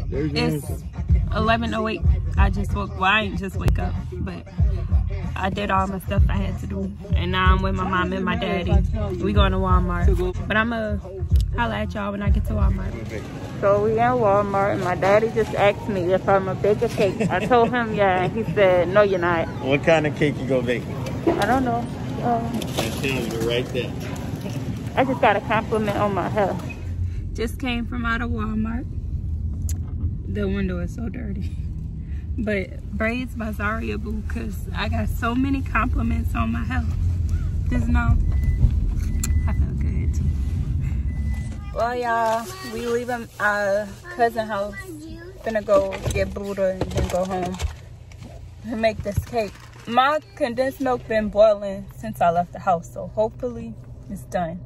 It's 11:08. I just woke. Well, I didn't just wake up, but I did all my stuff I had to do, and now I'm with my mom and my daddy. We going to Walmart, but I'ma holla at y'all when I get to Walmart. So we in Walmart, and my daddy just asked me if I'm a bake a cake. I told him yeah, and he said no, you're not. What kind of cake you gonna bake? I don't know. That tells you right there. I just got a compliment on my hair. Just came from out of Walmart. The window is so dirty. But braids by Zaria Boo, because I got so many compliments on my hair. Just know I feel good too. Well, y'all, we leaving our cousin house. Gonna go get Buddha and then go home and make this cake. My condensed milk been boiling since I left the house, so hopefully it's done.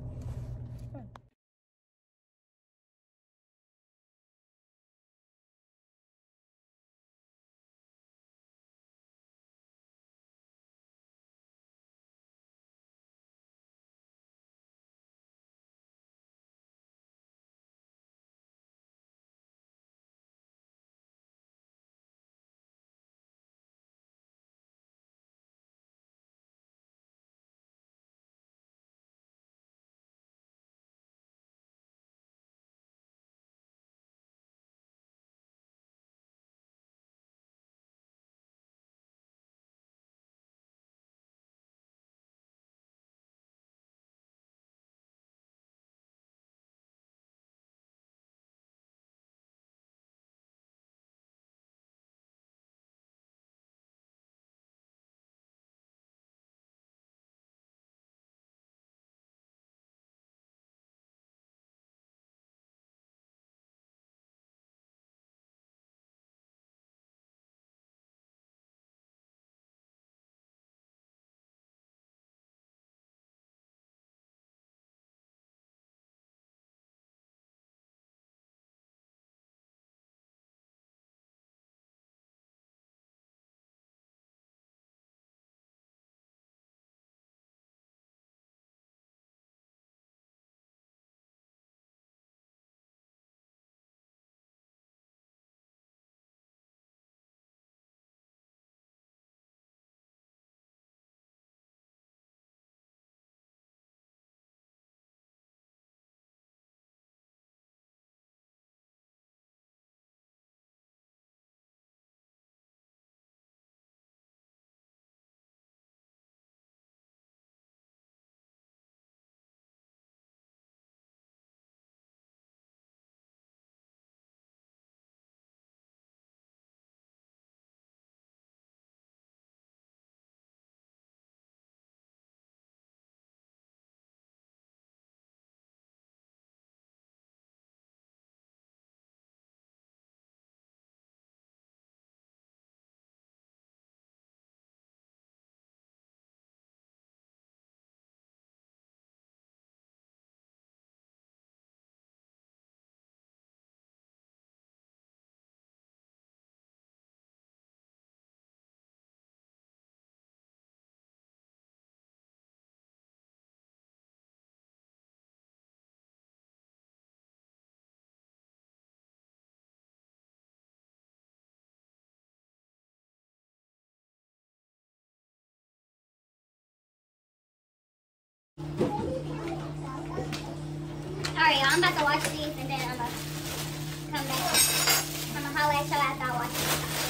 Alright, I'm about to watch these and then I'm going to come back. I'm going to holler at y'all after I watch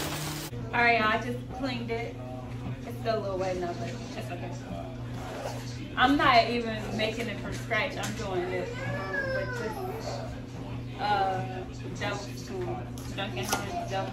it. Alright, y'all, I just cleaned it. It's still a little wet enough, but it's okay. I'm not even making it from scratch. I'm doing this with just Dunkin' Honey gel.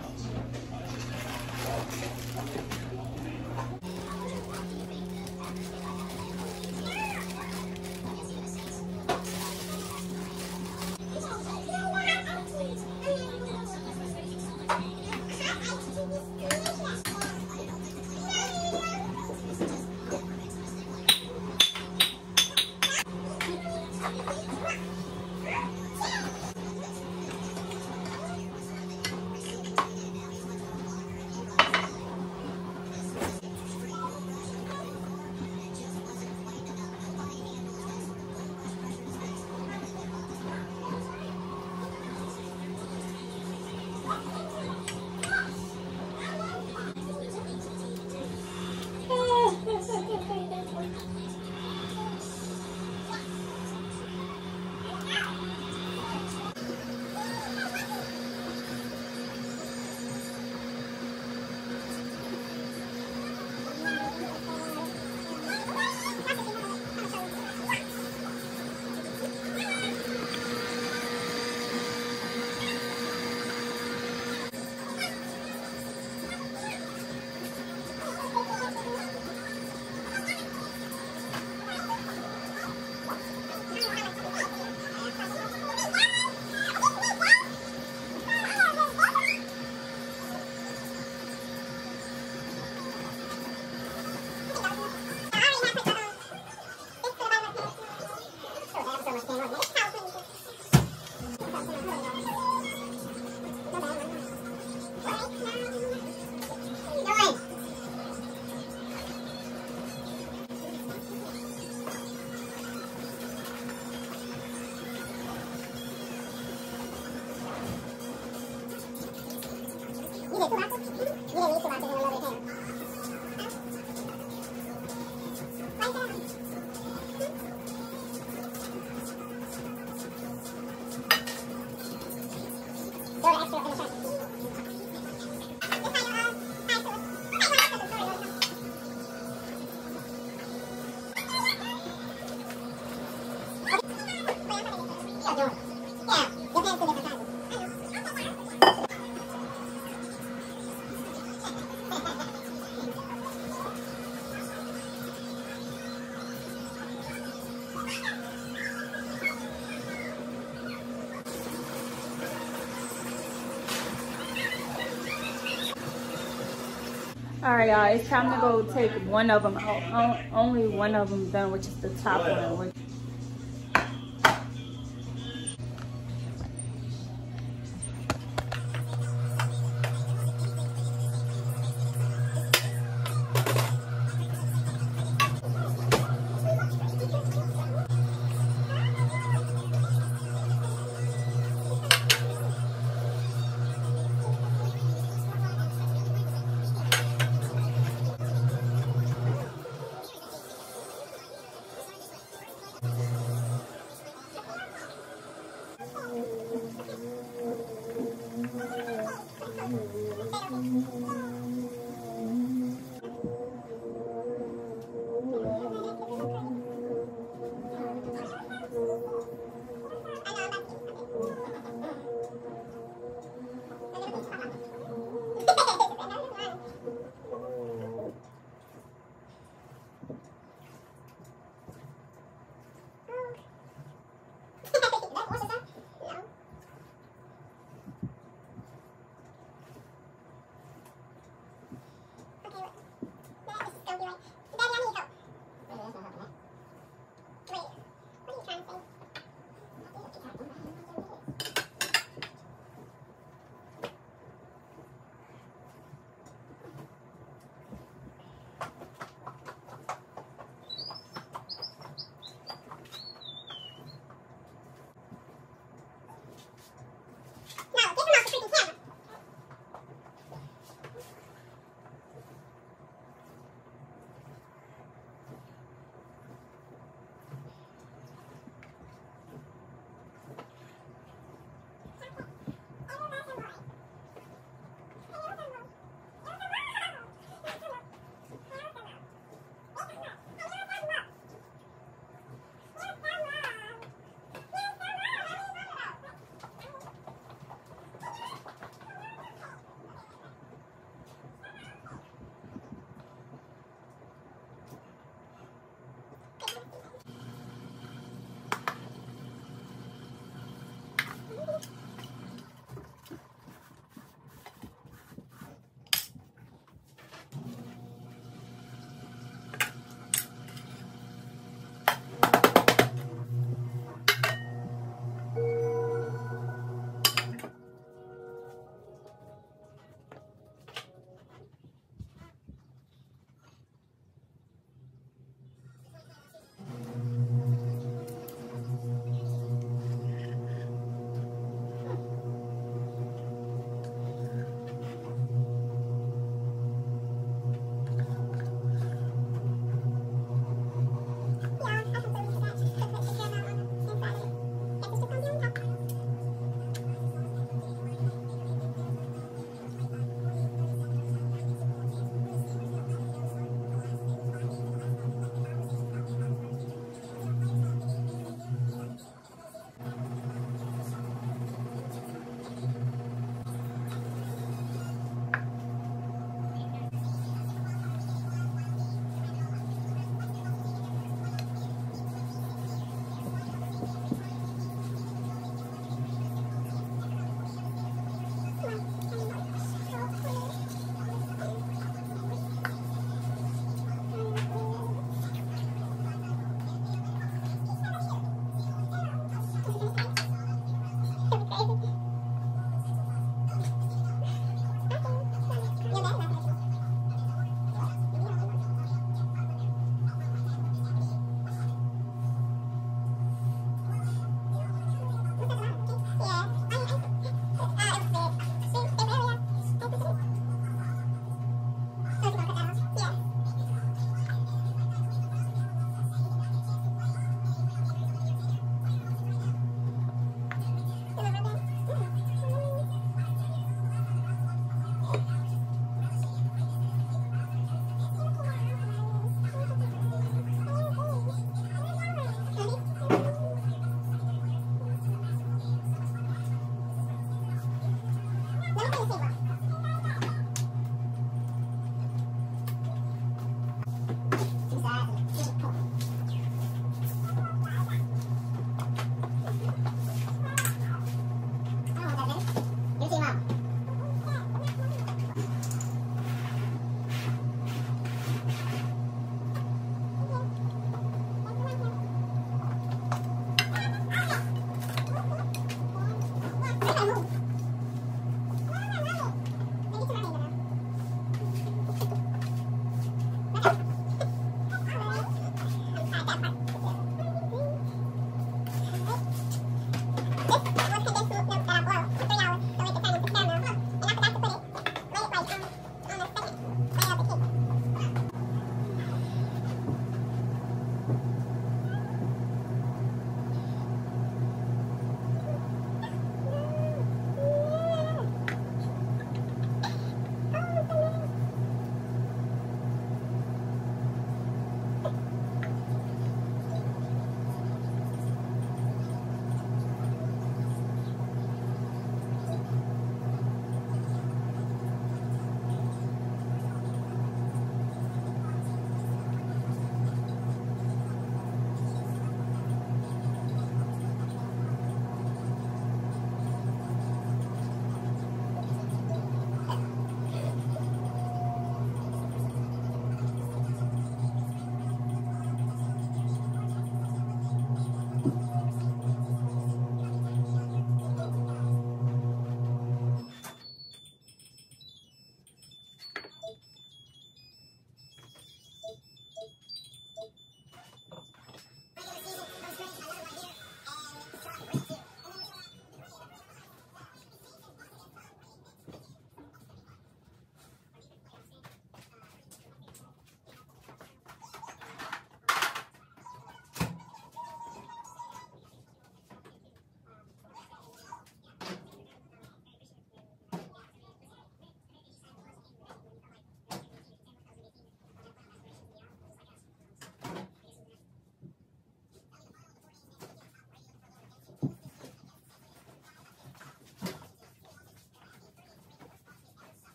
All right, y'all, it's time to go take one of them out. Only one of them done, which is the top one.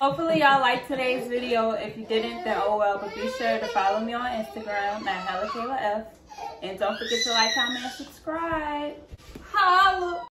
Hopefully y'all liked today's video. If you didn't, then oh well. But be sure to follow me on Instagram at HellaKaylaF. And don't forget to like, comment, and subscribe. Holla!